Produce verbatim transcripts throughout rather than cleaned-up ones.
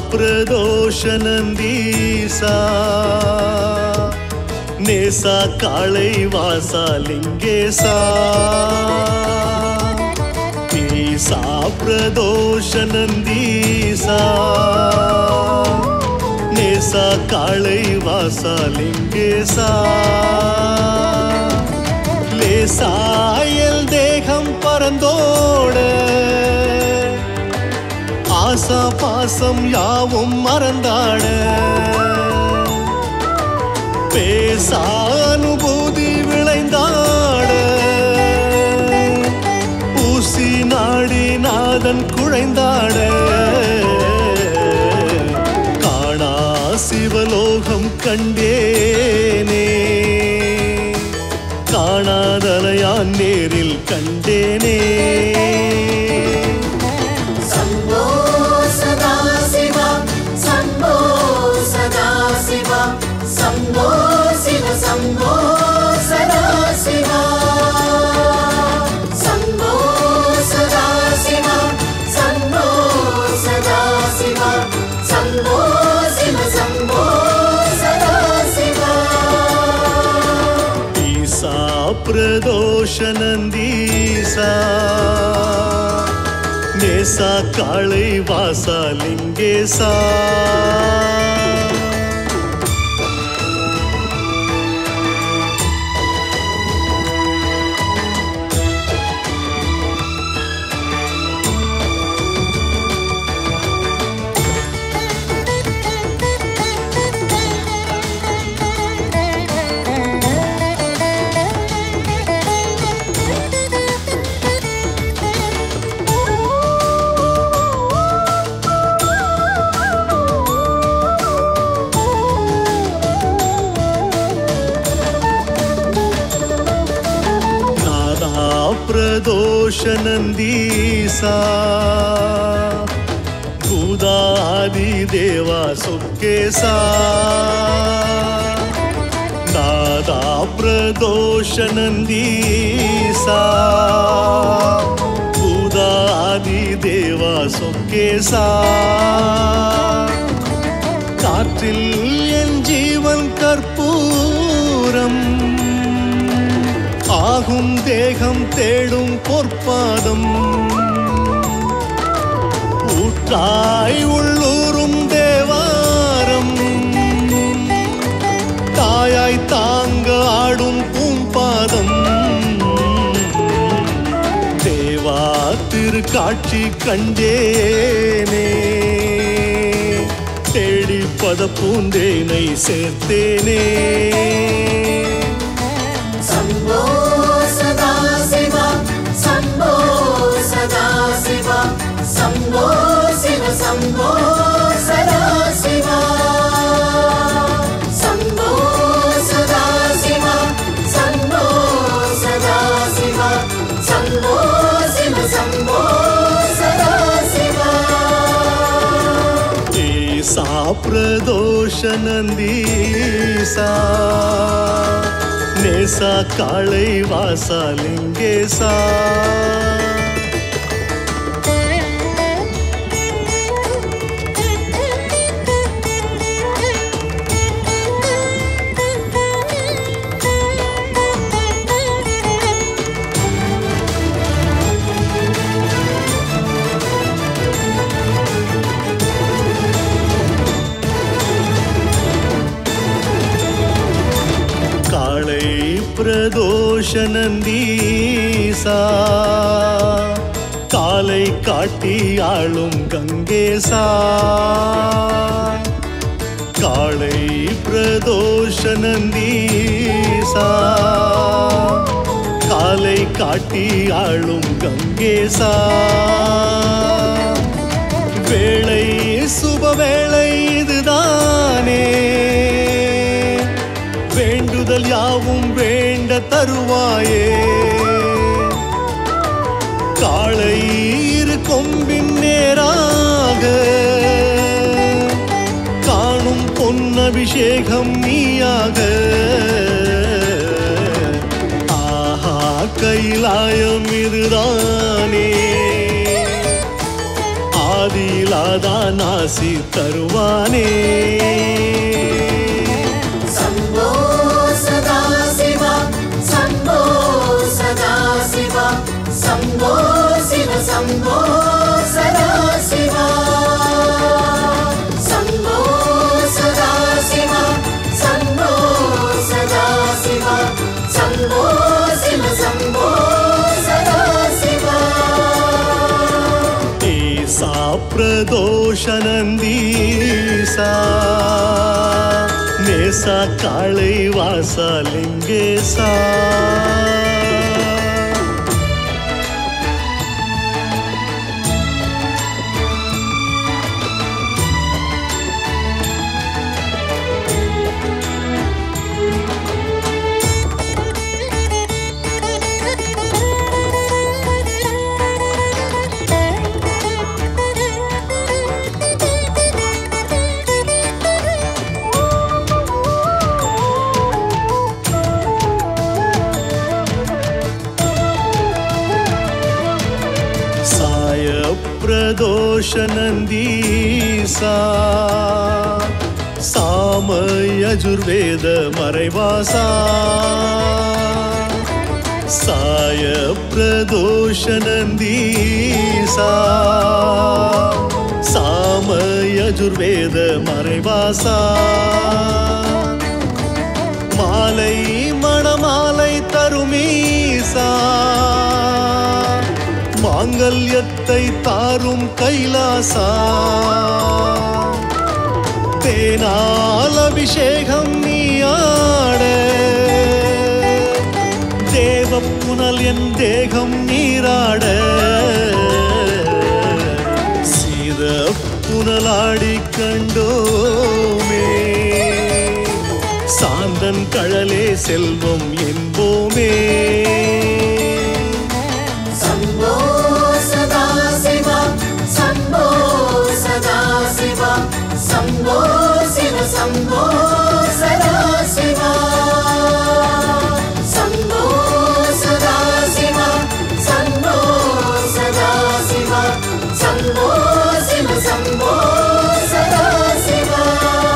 प्रदोष नंदीसा NASA काळै वासा लिंगेसा ईसा प्रदोष नंदीसा NASA काळै वासा लिंगेसा लेसायल देहम परंदोड आसा पासम यावुम मरंदाड पेसानुभूति विளைந்தாட ஊசி நாடி நாதன் குழைந்தாட காணா சிவலோகம் கண்டேனே காணாதலையான் நேரில் கண்டேனே சம்போ சதா சிவா சம்போ சதா சிவா சம்போ சிவ சம்போ சதா சிவா சம்போ சதா சிவா சம்போ சதா சிவா சம்போ சிவ சம்போ சதா சிவா ईसा प्रदोष नंदीसा नेसा काळै वासा लिंगेसा प्रदोष नंदीसा भूदादि देवा सुखेसा नादा प्रदोष नंदीसा भूदादि देवा सुखेसा काற்றில் என் ஜீவன் கற்பூரம் ஆகும் தேகம் தேடும் பொற்பாதம் ஊற்றாய் உள்ளூரும் தேவாரம் தாயாய் தாங்க ஆடும் பூம்பாதம் தேவா திருக்காட்சி கண்டேனே தேடி பத பூந்தேனை சேர்த்தேனே சம்போ சதா சிவா சம்போ சதா சிவா சம்போ சிவ சம்போ சதா சிவா சம்போ சதா சிவா சம்போ சதா சிவா சம்போ சிவ சம்போ சதா சிவா ईसा प्रदोष नंदीसा नेसा काळै वासा लिंगेसा काळै प्रदोष नंदीसा काலை காட்டி ஆளும் கங்கேசா காளை பிரதோஷ நந்தீசா காலை காட்டி ஆளும் கங்கேசா வேளை சுபவேளை இதுதானே வேண்டுதல் யாவும் வேண்ட தருவாயே காளை இரு கொம்பின் நேராக காணும் பொன்னபிஷேகம் நீயாக ஆஹா கைலாயம் இதுதானே ஆதியில் அல்லாதான் ஆசி தருவானே. சம்போ சதா சிவா சம்போ சதா சிவா சம்போ சிவ சம்போ சதா சிவா சம்போ சதா சிவா சம்போ சதா சிவா சம்போ சிவ சம்போ சதா சிவா. ஈசா பிரதோஷ நந்தீசா நேசா காளை வாசா லிங்கேசா. பிரதோஷ நந்தீசா சாம யஜுர்வேத மறைவாசா. சாய பிரதோஷ நந்தீசா சாம யஜுர்வேத மறைவாசா. மாலை மணமாலை தருமீசா மாங்கல்யத்தை தாரும் கைலாசா. தேனால் அபிஷேகம் நீயாட தேவ புனல் என் தேகம் நீராட. சீத புனலாடி கண்டோமே சாந்தன் கழலே செல்வம் என்போமே. சம்போ சதா சிவா சம்போ சதா சிவா சம்போ சிவ சம்போ சதா சிவா சம்போ சதா சிவா சம்போ சதா சிவா சம்போ சிவ சம்போ சதா சிவா.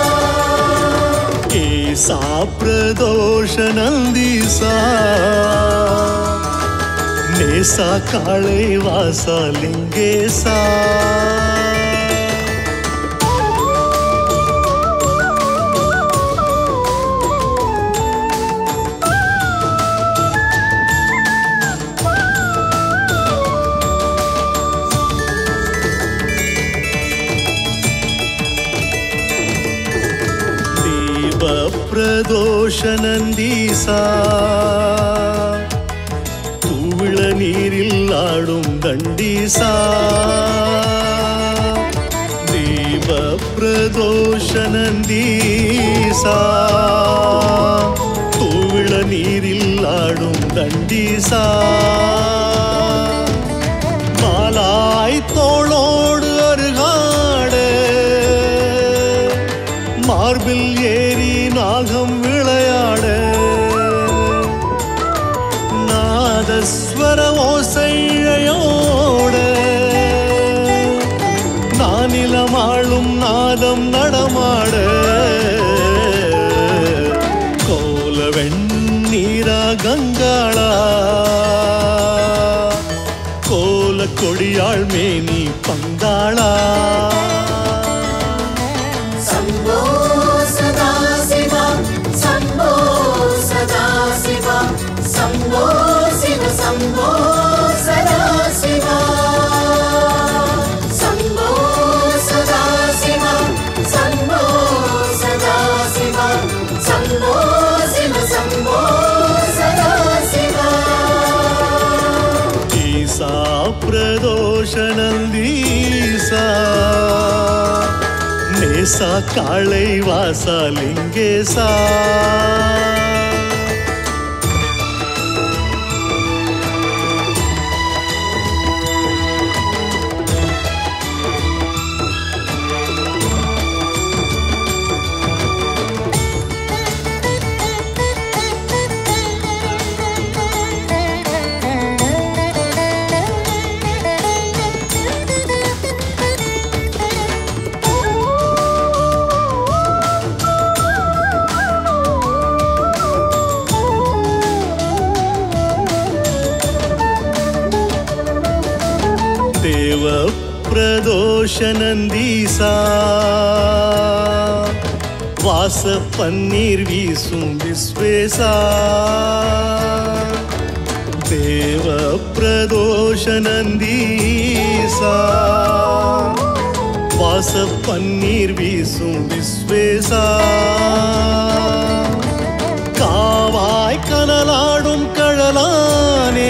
ஈசா பிரதோஷ நந்தீசா நேசா காளை வாசா லிங்கேசா. தீப பிரதோஷ நந்தீசா தூவிள நீரில் ஆடும் தண்டீசா. தீப பிரதோஷ நந்தீசா தூவிள நீரில் ஆடும் தண்டீசா. மாலாய் தோளோடு அருகாட மார்பில் ஏறி நாகம் விளையாட. நாதஸ்வர ஓசையோட நானிலமாளும் நாதம் நடமாட. கோல வெண்ணீரா கங்காளா கோல கொடியாள் மேனி பங்காளா. சம்போ சதா சிவா சம்போ சதா சிவா சம்போ சிவ சம்போ சதா சிவா சம்போ சதா சிவா சம்போ சதா சிவா சம்போ சிவ சம்போ சதா சிவா. ஈசா பிரதோஷ நந்தீசா நேசா காளை வாசா லிங்கேசா. பிரதோஷ நந்தீசா வாச பன்னீர் வீசும் விஸ்வேசா தேவ பிரதோஷ நந்தீசா வாச பன்னீர் வீசும் விஸ்வேசா காவாய் கனலாடும் கழலானே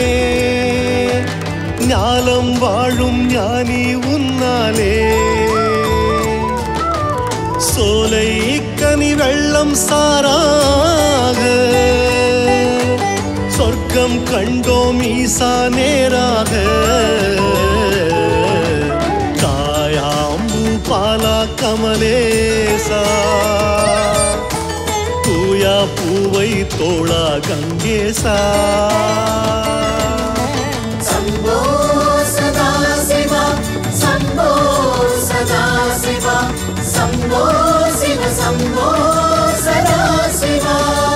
ஞாலம் வாழும் ஞானி உன்னாலே சோலை கனி வெள்ளம் சாராக சொர்க்கம் கண்டோம் ஈசா நேராக காயாம்பு பாலா கமலேசா தூயா பூவை தோளா கங்கேசா சம்போ சதா சிவா சம்போ சதா சிவா சம்போ சிவ சம்போ சதா சிவா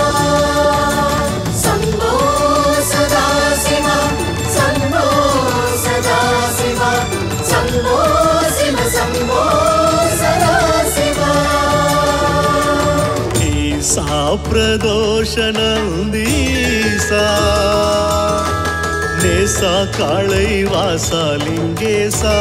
சம்போ சதா சிவா சம்போ சதா சிவா சம்போ சிவ சம்போ சதா சிவா ஈசா பிரதோஷ நந்தீசா நேசா காளை வாசா லிங்கேசா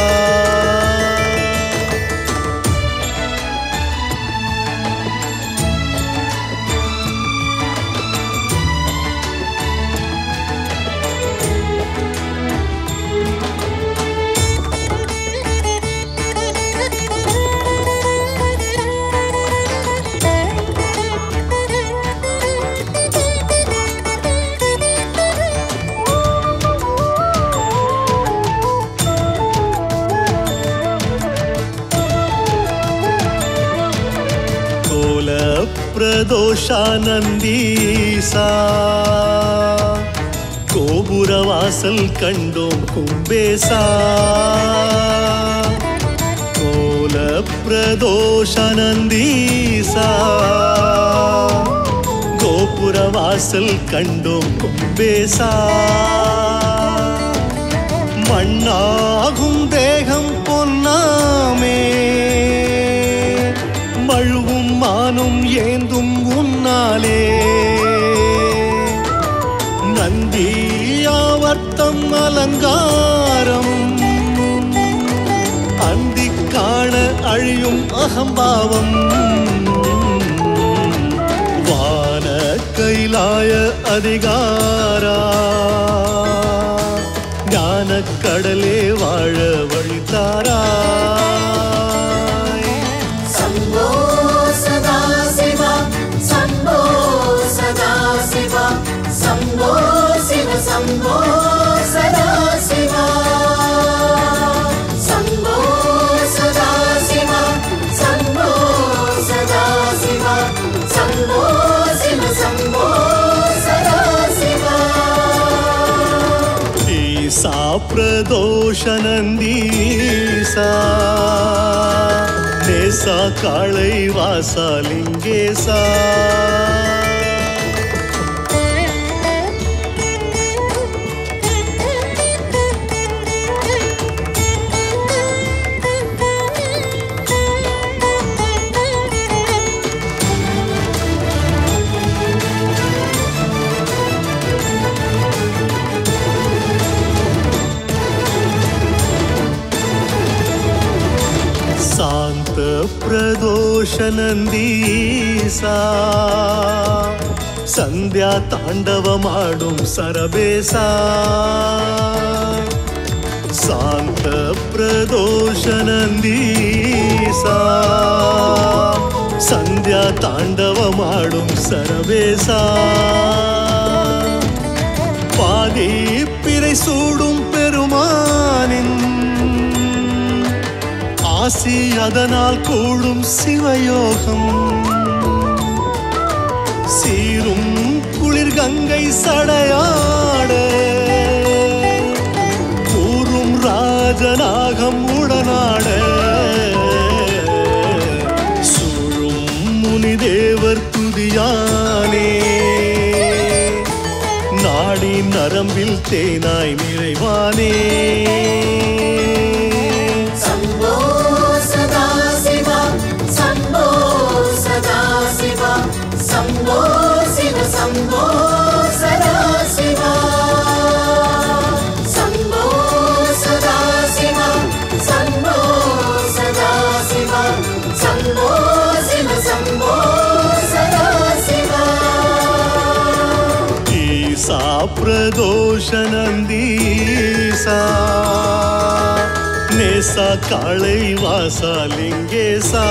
பிரதோஷானந்தீசா கோபுர வாசல் கண்டோம் கும்பேசா கோல பிரதோஷானந்தீசா கோபுர வாசல் கண்டோம் கும்பேசா மண்ணாகும் தேகம் பொன்னாமே மழுவும் மானும் ஏந்தும் உன்னாலே நந்தியாவர்த்தம் அலங்காரம் அந்தி காண அழியும் அகம்பாவம் வான கைலாய அதிகாரா ஞான கடலே வாழ வழித்தாரா சம்போ சதா சிவா சம்போ சதா சிவா சம்போ சிவ சம்போ சதா சிவா சம்போ சதா சிவா சம்போ சதா சிவா சம்போ சிவ சம்போ சதா சிவா ஈசா பிரதோஷ நந்தீசா நேசா காளை வாசா லிங்கேசா சாந்த பிரதோஷ நந்தீசா சந்தியா தாண்டவமாடும் சரபேசா சாந்த பிரதோஷ நந்தீசா சந்தியா தாண்டவமாடும் சரபேசா பாதி பிறை சூடும் பெருமானின் ஆசி அதனால் கூடும் சிவயோகம் சீரும் குளிர் கங்கை சடையாட கூறும் ராஜநாகம் உடனாட சூழும் முனிதேவர் துதியானே நாடி நரம்பில் தேனாய் நிறைவானே சம்போ சதாசிவா சம்போ சதாசிவா சம்போ சிவ சம்போ சதாசிவா சம்போ சதாசிவா சம்போ சதாசிவா சம்போ சிவ சம்போ சதாசிவா ஈசா பிரதோஷ நந்தீசா நேசா காளை வாசா லிங்கேசா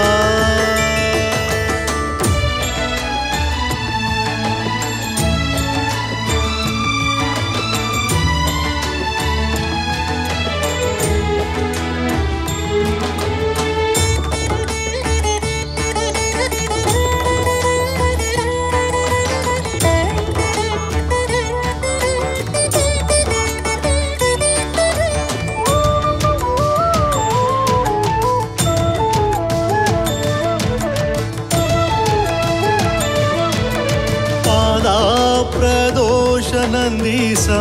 பிரதோஷ நந்தீசா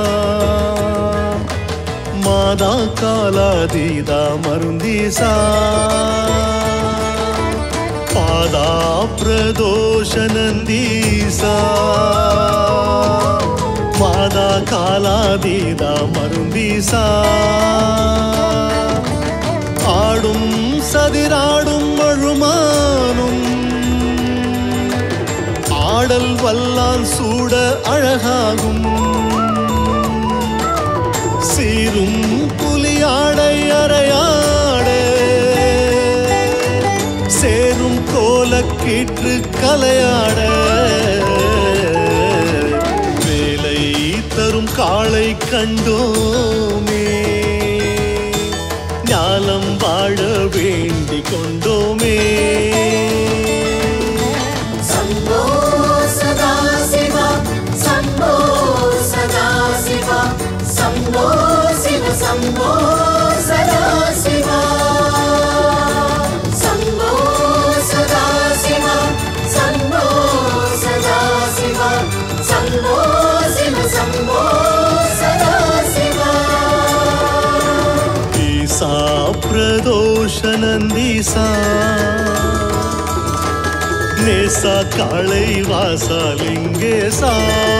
மாதா காலாதீதா மருந்தீசா பாதா பிரதோஷ நந்தீசா மாதா காலாதீதா மருந்தீசா ஆடும் சதிராடும் மழுமானும் ஆடல் வல்லால் சூட அழகாகும் சீரும் புலியாடை அறையாட சேரும் கோலக்கீற்று கலையாட வேலை தரும் காளை கண்டோமே ஞானம் வாழ வேண்டிக் கொண்டோமே சம்போ சதாசிவா சம்போ சதாசிவா சம்போ சிவ சம்போ சதாசிவா சம்போ சதாசிவா சம்போ சதாசிவா சம்போ சிவ சம்போ சதாசிவா ஈசா பிரதோஷ நந்தீசா நேசா காளை வாசா லிங்கேசா